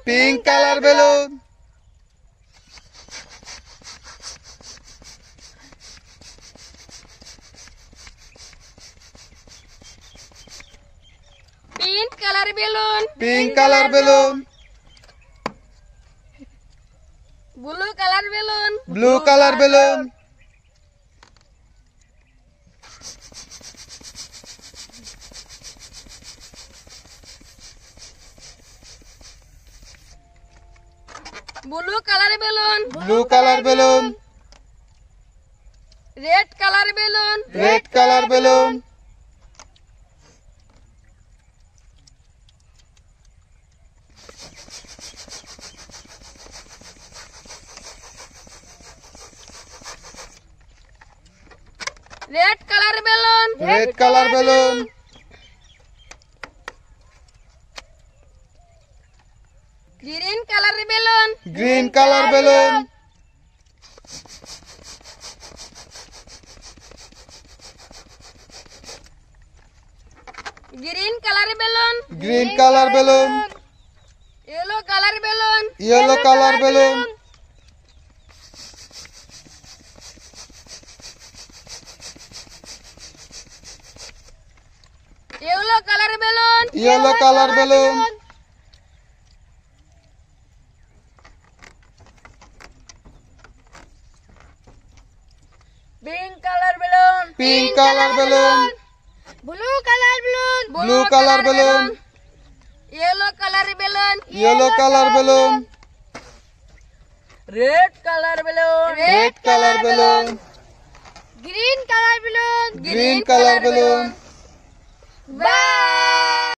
Pink color balloon. Pink color balloon. Pink color balloon. Blue color balloon. Blue color balloon. Blue color balloon. Blue color balloon. Red color balloon. Red color balloon. Red color balloon. Red color balloon. Green color balloon. Green color balloon. Green color balloon. Green color balloon. Yellow color balloon. Yellow color balloon. Yellow color balloon. Yellow color balloon. Pink color balloon. Pink color balloon. Blue color balloon. Blue color balloon. Yellow color balloon. Yellow color balloon. Red color balloon. Red color balloon. Green color balloon. Green color balloon. Bye.